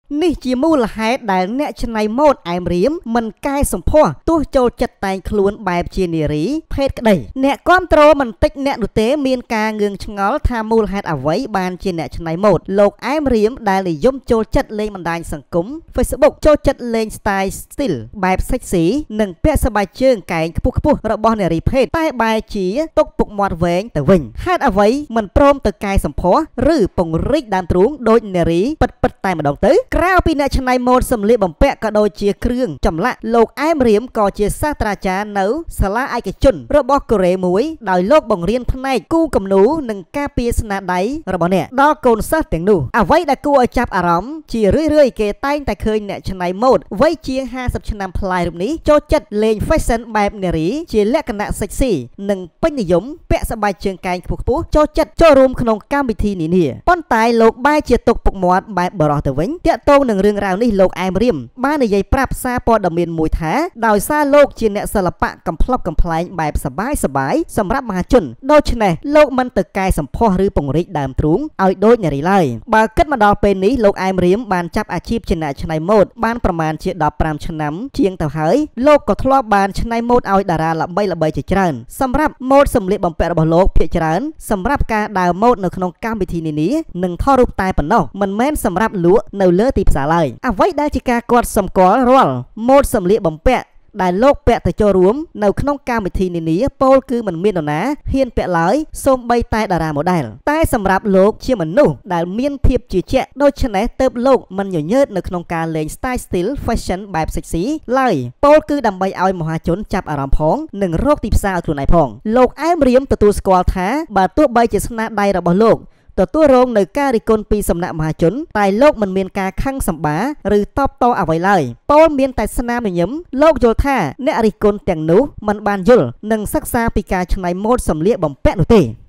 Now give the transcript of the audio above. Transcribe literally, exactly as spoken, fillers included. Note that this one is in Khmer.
នេះជាមូលហេតុដែលអ្នកច្នៃម៉ូដអែមរៀមមិនកែសម្ផស្សទោះចូលចិត្តតែងខ្លួនបែបជានារីភេទក្តីអ្នកគាំទ្រមិនតិចអ្នកនោះទេមានការងឿងឆ្ងល់ថាមូលហេតុអ្វីបានជាអ្នកច្នៃម៉ូដលោកអែមរៀមដែលនិយមចូលចិត្តលេងបណ្ដាញសង្គម Facebook ចូលចិត្តលេង style style បែប sexy និងពាក់ស្បែកជើងកែងខ្ពស់ខ្ពស់របស់នារីភេទតែបែរជាទុកពុកមាត់វែងទៅវិញហេតុអ្វីមិនព្រមទៅកែសម្ផស្សឬពង្រីកដើមទ្រូងដូចនារីពិតពិតតែម្ដងទៅក្រៅពីអ្នកច្នៃម៉ូដសម្លៀកបំពាក់ក៏ដូចជាគ្រឿងចម្លាក់លោកអែមរៀមក៏ជាសាស្ត្រាចារ្យនៅសាលាឯកជនរបស់កូរ៉េមួយដោយលោកបង្រៀនផ្នែកគូគំនូរនិងការពារស្នាដៃរបស់អ្នកដល់កូនសិស្សទាំងនោះអ្វីដែលគួរឲ្យចាប់អារម្មណ៍ជារឿយៗគេតែងតែឃើញអ្នកច្នៃម៉ូដវ័យជាងห้าสิบឆ្នាំប្លាយរូបនេះចូលចិត្តលេង fashion បែបនារីជាលក្ខណៈ sexy និងពេញនិយមពាក់ស្បែកជើងកែងខ្ពស់ខ្ពស់ចូលចិត្តចូលរួមក្នុងកម្មវិធីនានាប៉ុន្តែលោកបែរជាទុកពុកមាត់បែបបរោះទៅវិញតាក់ទងនឹងរឿងរ៉ាវនេះលោកអែមរៀមបាននិយាយប្រាប់សារព័ត៌មានមួយថាដោយសារលោកជាអ្នកសិល្បៈកំប្លុកកំប្លែងបែបសបាយសបាយសម្រាប់មហាជនដូច្នេះលោកមិនទៅកែសម្ផស្សឬពង្រីកដើមទ្រូងឲ្យដូចនារីឡើយបើគិតមកដល់ពេលនេះលោកអែមរៀមបានចាប់អាជីពជាអ្នកច្នៃម៉ូដបានប្រមាណជាដប់ប្រាំឆ្នាំជាងទៅហើយលោកក៏ធ្លាប់បានច្នៃម៉ូដឲ្យតារាល្បីល្បីជាច្រើនសម្រាប់ម៉ូដសម្លៀកបំពាក់របស់លោកភាគច្រើនសម្រាប់ការដើរម៉ូដនៅក្នុងកម្មវិធីនានានិងថតរូបតែប៉ុណ្ណោះមិនមែនសម្រាប់លក់នៅលើទីផ្សារឡើយអ្វីដែលជាការគាត់សម្គាល់រាល់ម៉ូដសម្លៀកបំពាក់ដែលលោកពាក់ទៅចូលរួមនៅក្នុងកម្មវិធីនានាពោលគឺមិនមាននរណាហ៊ានពាក់ឡើយសូម្បីតែតារាម៉ូដែលតែសម្រាប់លោកជាមនុស្សដែលមានភាពជឿជាក់ដូច្នេះទើបលោកមិនញញើតនៅក្នុងការលេង style style fashion បែប sexy ឡើយពោលគឺដើម្បីឲ្យមហាជនចាប់អារម្មណ៍ផងនិងរកទីផ្សារឲ្យខ្លួនឯងផងលោកអែមរៀមទទួលស្គាល់ថាបើទោះបីជាស្នាដៃរបស់លោកទទួលរងនៅការរិះគន់ពីសំណាក់មហាជនតែលោកមិនមានការខឹងសម្បាឬតបតអ្វីឡើយពោលមានតែស្នាមញញឹមលោកយល់ថាអ្នករិះគន់ទាំងនោះមិនបានយល់និងសិក្សាពីការច្នៃម៉ូដសម្លៀកបំពាក់នោះទេ